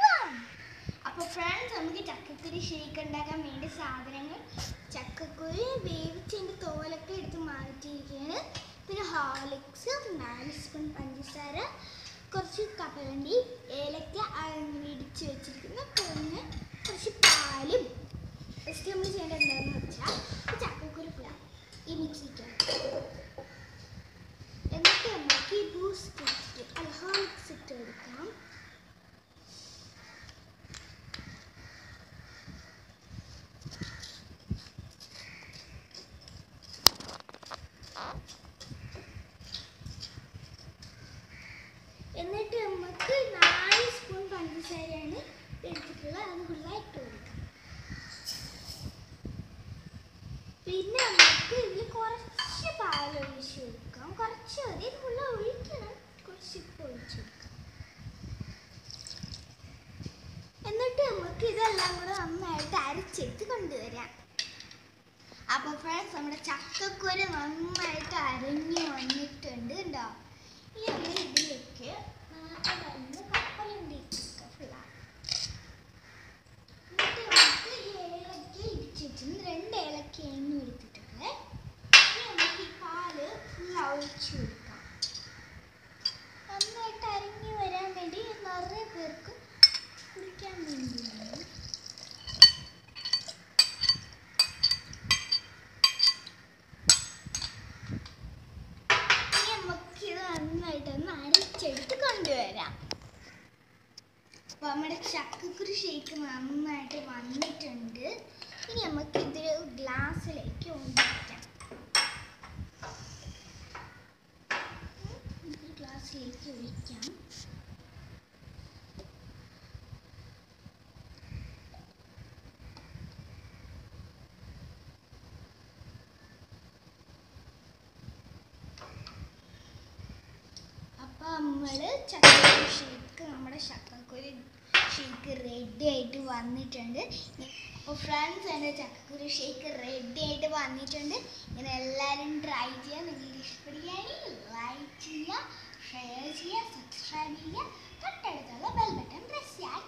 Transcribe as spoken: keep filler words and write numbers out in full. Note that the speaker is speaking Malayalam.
അപ്പോൾ ഫ്രണ്ട്സ്, നമുക്ക് ചക്കക്കുരു ഷേക്ക് ഉണ്ടാക്കാൻ വേണ്ട സാധനങ്ങൾ: ചക്കക്കുരു വേവിച്ചതിൻ്റെ തോലൊക്കെ എടുത്ത് മാറ്റിയിരിക്കുകയാണ്. പിന്നെ ഹോർലിക്സ്, നാല് സ്പൂൺ പഞ്ചസാര, കുറച്ച് കപ്പലണ്ടി, ഏലക്ക ഇടിച്ച് വെച്ചിരിക്കുന്ന, പിന്നെ കുറച്ച് പാലും. ഫസ്റ്റ് നമ്മൾ ചെയ്യേണ്ടത് എന്താണെന്ന് വെച്ചാൽ ചക്കക്കുരു ഫ്ലവർ ഈ മിക്സിക്കാണ്. എന്നിട്ട് നമുക്ക് ഈ ബൂസ്റ്റ് ഇട്ട് അല്ല ഹോർലിക്സ് ഇട്ട് എടുക്കാം. എന്നിട്ട് നമുക്ക് നാല് സ്പൂൺ പഞ്ചസാരയാണ് എടുത്തിട്ടുള്ളത്, അത് ഫുള്ളായി ഇട്ട് കൊടുക്കാം. പിന്നെ നമുക്ക് ഇതിൽ കുറച്ച് പാലൊഴിച്ച് കൊടുക്കാം. കുറച്ച് മതി, ഫുള്ള ഒഴിക്കണം, കുറച്ച് ഇപ്പം ഒഴിച്ച് കൊടുക്കാം. എന്നിട്ട് നമുക്ക് ഇതെല്ലാം കൂടെ നന്നായിട്ട് അരച്ചെടുത്ത് കൊണ്ടുവരാം. അപ്പോൾ ഫ്രണ്ട്സ്, നമ്മുടെ ചക്കക്കുരു നന്നായിട്ട് അരഞ്ഞു വന്നിട്ടുണ്ട് കേട്ടോ. ഇനി നമ്മൾ ഇതിലേക്ക് നേരത്തെ കപ്പലണ്ടി ഫുള്ളാണ്. എന്നിട്ട് നമുക്ക് ഈ ഏലക്ക ഇടിച്ച് വെച്ചിട്ട് രണ്ട് ഏലക്ക എണ്ണ എടുത്തിട്ടുണ്ട്. ഇനി നമുക്ക് ഈ പാല് ഫുള്ള ഒഴിച്ച് കൊടുക്കാം. നന്നായിട്ട് അരഞ്ഞു വരാൻ വേണ്ടി നിറയെ പേർക്ക് കുടിക്കാൻ വേണ്ടിയാണ്. നന്നായിട്ടൊന്ന് അരച്ചെടുത്ത് കൊണ്ടുവരാം. അപ്പോൾ നമ്മുടെ ചക്കക്കുരു ഷേക്ക് നന്നായിട്ട് വന്നിട്ടുണ്ട്. ഇനി നമുക്ക് ഇതൊരു ഗ്ലാസ്സിലേക്ക് ഒഴിക്കാം. ഇതൊരു ഗ്ലാസ്സിലേക്ക് ഒഴിക്കാം. നമ്മൾ ചക്കക്കുരു ഷേക്ക് നമ്മുടെ ചക്കക്കുരു ഷേക്ക് റെഡി ആയിട്ട് വന്നിട്ടുണ്ട്. അപ്പോൾ ഫ്രണ്ട്സ്, എൻ്റെ ചക്കക്കുരു ഷേക്ക് റെഡി ആയിട്ട് വന്നിട്ടുണ്ട്. ഇങ്ങനെ എല്ലാവരും ട്രൈ ചെയ്യുക. നിങ്ങൾക്ക് ഇഷ്ടപ്പെടുകയാണെങ്കിൽ ലൈക്ക് ചെയ്യുക, ഷെയർ ചെയ്യുക, സബ്സ്ക്രൈബ് ചെയ്യുക, തൊട്ടടുത്തുള്ള ബെൽ ബട്ടൺ പ്രസ് ചെയ്യുക.